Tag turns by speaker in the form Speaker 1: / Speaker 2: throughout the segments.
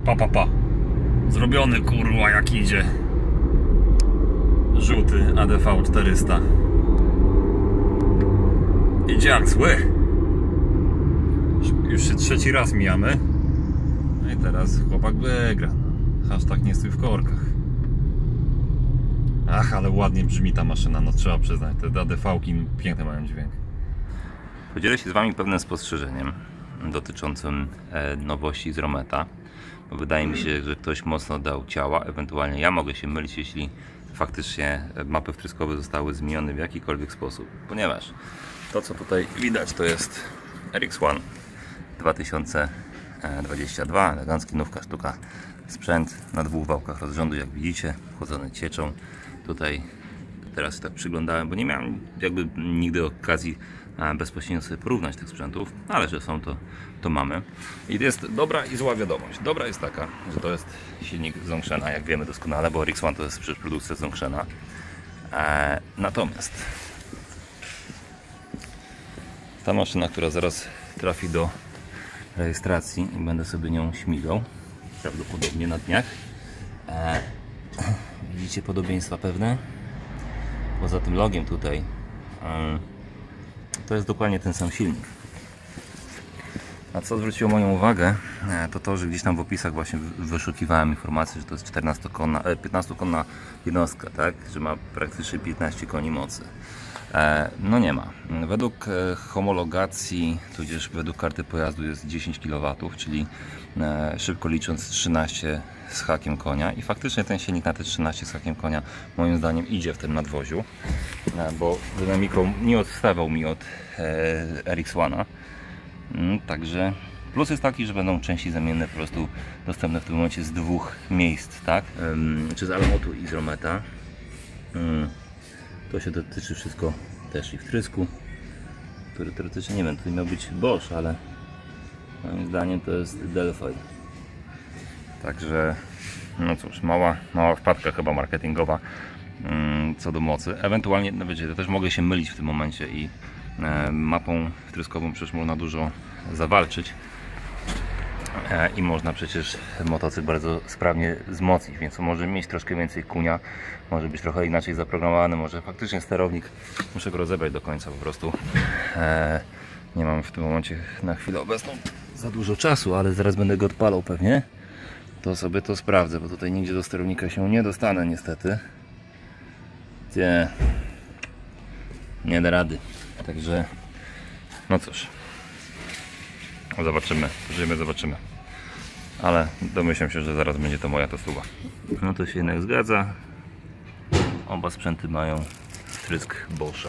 Speaker 1: Pa. Zrobiony, kurwa, jak idzie. Żółty ADV 400. Idzie jak zły. Już się trzeci raz mijamy. No i teraz chłopak wygra. Hashtag nie stój w korkach. Ach, ale ładnie brzmi ta maszyna, no trzeba przyznać. Te ADV-ki piękny mają dźwięk. Podzielę się z Wami pewnym spostrzeżeniem dotyczącym nowości z Rometa. Bo wydaje mi się, że ktoś mocno dał ciała. Ewentualnie ja mogę się mylić, jeśli faktycznie mapy wtryskowe zostały zmienione w jakikolwiek sposób. Ponieważ to, co tutaj widać, to jest RX-1 2022. Elegancki, nówka sztuka. Sprzęt na dwóch wałkach rozrządu, jak widzicie, chłodzone cieczą. Tutaj teraz tak przyglądałem, bo nie miałem jakby nigdy okazji bezpośrednio sobie porównać tych sprzętów, ale że są, to mamy. I jest dobra i zła wiadomość. Dobra jest taka, że to jest silnik Zongshena, jak wiemy doskonale, bo RX-1 to jest przecież produkcja Zongshena. Natomiast ta maszyna, która zaraz trafi do rejestracji i będę sobie nią śmigał, prawdopodobnie na dniach. Widzicie podobieństwa pewne? Poza tym logiem tutaj to jest dokładnie ten sam silnik. A co zwróciło moją uwagę, to, że gdzieś tam w opisach właśnie wyszukiwałem informację, że to jest 15-konna jednostka, tak? Że ma praktycznie 15 koni mocy. No nie ma. Według homologacji, tudzież według karty pojazdu jest 10 kW, czyli szybko licząc 13 z hakiem konia. I faktycznie ten silnik na te 13 z hakiem konia moim zdaniem idzie w tym nadwoziu, bo dynamiką nie odstawał mi od RX-1. Także plus jest taki, że będą części zamienne po prostu dostępne w tym momencie z dwóch miejsc, tak? Czy z Alamotu i z Rometa. To się dotyczy wszystko też i wtrysku, który teoretycznie, nie wiem, tutaj miał być Bosch, ale moim zdaniem to jest Delphi. Także no cóż, mała wpadka chyba marketingowa co do mocy. Ewentualnie, no wiecie, ja też mogę się mylić w tym momencie i mapą wtryskową przecież można dużo zawalczyć i można przecież motocykl bardzo sprawnie wzmocnić, więc może mieć troszkę więcej kunia, może być trochę inaczej zaprogramowany, może faktycznie sterownik muszę go rozebrać do końca po prostu. Nie mam w tym momencie na chwilę obecną za dużo czasu, ale zaraz będę go odpalał pewnie, to sobie to sprawdzę, bo tutaj nigdzie do sterownika się nie dostanę niestety. Nie da rady, także no cóż, zobaczymy, zobaczymy, ale domyślam się, że zaraz będzie to moja testuwa. No to się jednak zgadza, oba sprzęty mają wtrysk Boscha.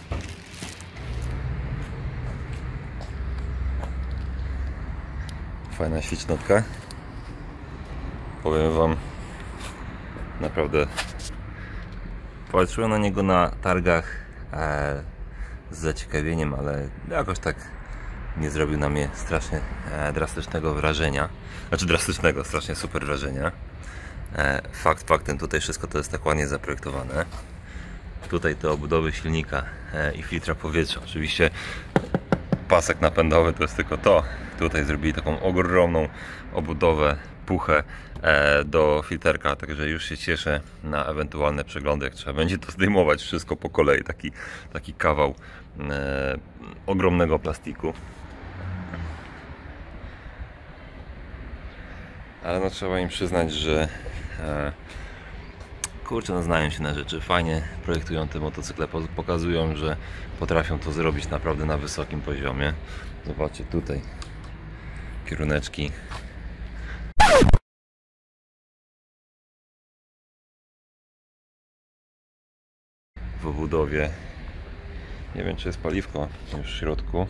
Speaker 1: Fajna ślicznotka, powiem Wam, naprawdę patrzyłem na niego na targach z zaciekawieniem, ale jakoś tak nie zrobił na mnie strasznie drastycznego wrażenia. Znaczy drastycznego, strasznie super wrażenia. Faktem, tutaj wszystko to jest tak ładnie zaprojektowane. Tutaj te obudowy silnika i filtra powietrza. Oczywiście pasek napędowy to jest tylko to. Tutaj zrobili taką ogromną obudowę, puchę do filterka, także już się cieszę na ewentualne przeglądy, jak trzeba będzie to zdejmować wszystko po kolei, taki kawał ogromnego plastiku. Ale no trzeba im przyznać, że kurczę, no znają się na rzeczy, fajnie projektują te motocykle, pokazują, że potrafią to zrobić naprawdę na wysokim poziomie. Zobaczcie tutaj kieruneczki. W obudowie. Nie wiem, czy jest paliwko już w środku.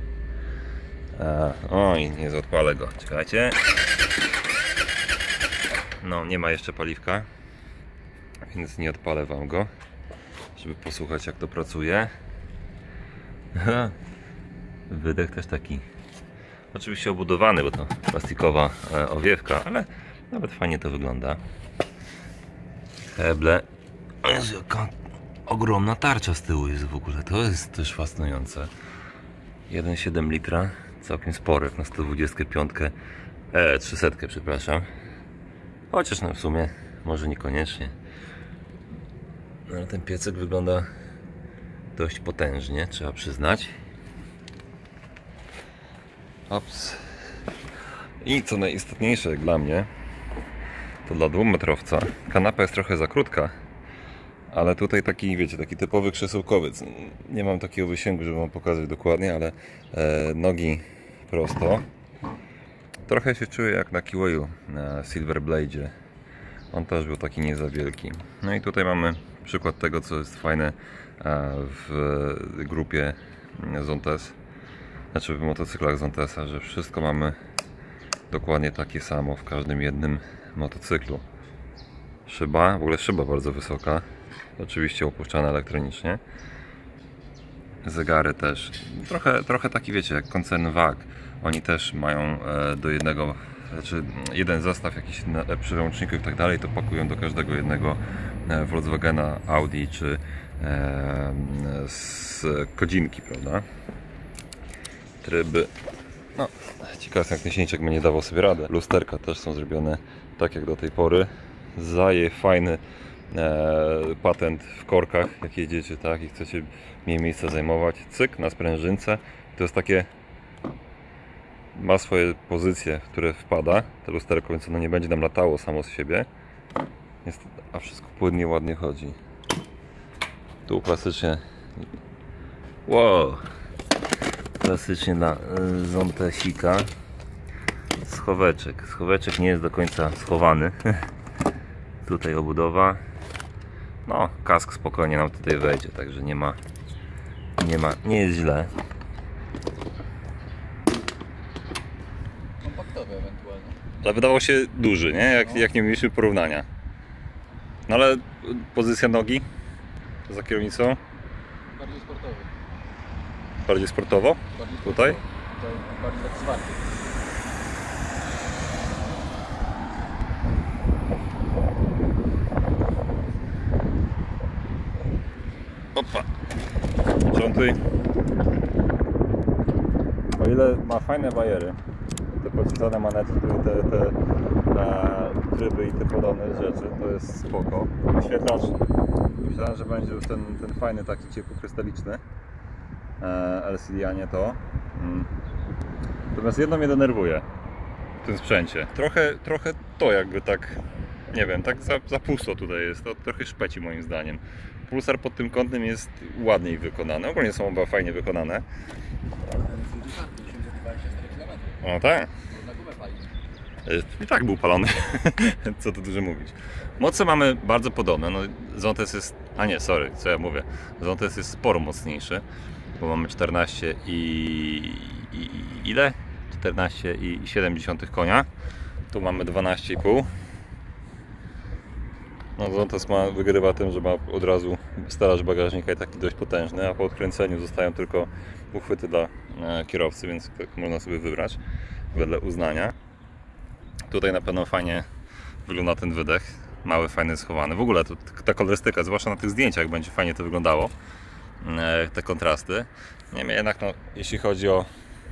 Speaker 1: Oj, nie odpalę go. Czekajcie. No, nie ma jeszcze paliwka, więc nie odpalę Wam go, żeby posłuchać, jak to pracuje. Wydech też taki, oczywiście obudowany, bo to plastikowa owiewka, ale nawet fajnie to wygląda. Heble. Jezu, jaka ogromna tarcza z tyłu jest w ogóle, to jest też fascynujące. 1,7 litra, całkiem spory, na 125 300, przepraszam. Chociaż no w sumie może niekoniecznie. No, ale ten piecek wygląda dość potężnie, trzeba przyznać. Ops. I co najistotniejsze jak dla mnie, to dla dwumetrowca kanapa jest trochę za krótka, ale tutaj taki, wiecie, taki typowy krzesełkowiec. Nie mam takiego wysięgu, żeby wam pokazać dokładnie, ale nogi prosto. Trochę się czuję jak na Kiwayu, na Silver Blade'zie. On też był taki nie za wielki. No i tutaj mamy przykład tego, co jest fajne w grupie Zontes, znaczy w motocyklach Zontesa, że wszystko mamy dokładnie takie samo w każdym jednym motocyklu. Szyba, w ogóle szyba bardzo wysoka, oczywiście opuszczana elektronicznie. Zegary też, trochę taki, wiecie, jak koncern WAG. Oni też mają do jednego, znaczy jeden zestaw jakichś przełączników i tak dalej, to pakują do każdego jednego Volkswagena, Audi czy z kodzinki, prawda? Tryby, no ciekawe jak ten silniczek będzie dawał sobie radę. Lusterka też są zrobione tak jak do tej pory. Zaje fajny patent w korkach, jak jedziecie, tak, i chcecie mniej miejsca zajmować. Cyk na sprężynce. To jest takie, ma swoje pozycje, w które wpada to lusterko, więc ono nie będzie nam latało samo z siebie. A wszystko płynnie, ładnie chodzi. Tu klasycznie, wow, klasycznie dla Zontesika schoweczek. Schoweczek nie jest do końca schowany. Tutaj obudowa. No, kask spokojnie nam tutaj wejdzie, także nie jest źle.
Speaker 2: Kompaktowy ewentualnie.
Speaker 1: Ale wydawał się duży, nie? Jak nie mieliśmy porównania. No ale pozycja nogi za kierownicą?
Speaker 2: Bardziej sportowy.
Speaker 1: Bardziej sportowo?
Speaker 2: Bardziej
Speaker 1: Tutaj?
Speaker 2: Tutaj bardziej tak zwarty.
Speaker 1: Opa. Rzątuj. O ile ma fajne bajery, te podpisane manety, te tryby i te podobne rzeczy, to jest spoko. Wyświetlacz, myślałem, że będzie już ten fajny taki ciepłokrystaliczny LCD, a nie to. Natomiast jedno mnie denerwuje w tym sprzęcie. Trochę to jakby tak, nie wiem, tak za pusto tutaj jest. To trochę szpeci moim zdaniem. Pulsar pod tym kątem jest ładniej wykonany. Ogólnie są oba fajnie wykonane. O tak. I tak był palony. Co tu dużo mówić. Moce mamy bardzo podobne. No, Zontes jest... A nie, sorry, co ja mówię. Zontes jest sporo mocniejszy. Bo mamy 14 ile? 14,7 konia. Tu mamy 12,5. No, Zontes wygrywa tym, że ma od razu stelaż bagażnika i taki dość potężny, a po odkręceniu zostają tylko uchwyty dla kierowcy, więc tak można sobie wybrać wedle uznania. Tutaj na pewno fajnie wygląda ten wydech, mały, fajny, schowany. W ogóle ta kolorystyka, zwłaszcza na tych zdjęciach, będzie fajnie to wyglądało, te kontrasty. Niemniej jednak, no, jeśli chodzi o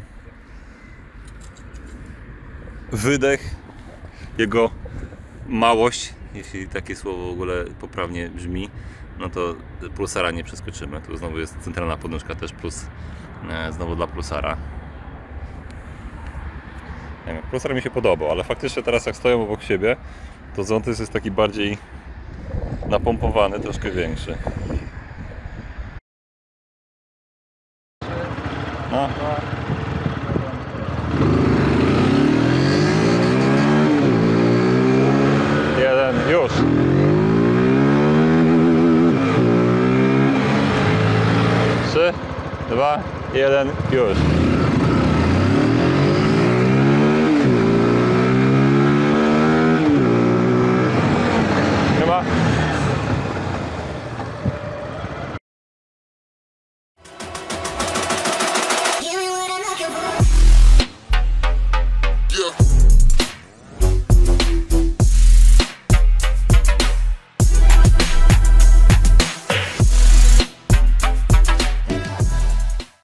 Speaker 1: wydech, jego małość, jeśli takie słowo w ogóle poprawnie brzmi, no to Pulsara nie przeskoczymy. Tu znowu jest centralna podnóżka też plus znowu dla Pulsara. Nie wiem, Pulsar mi się podobał, ale faktycznie teraz jak stoją obok siebie, to Zontes jest taki bardziej napompowany, troszkę większy. No. Jeden, już. 3, 2, 1, już.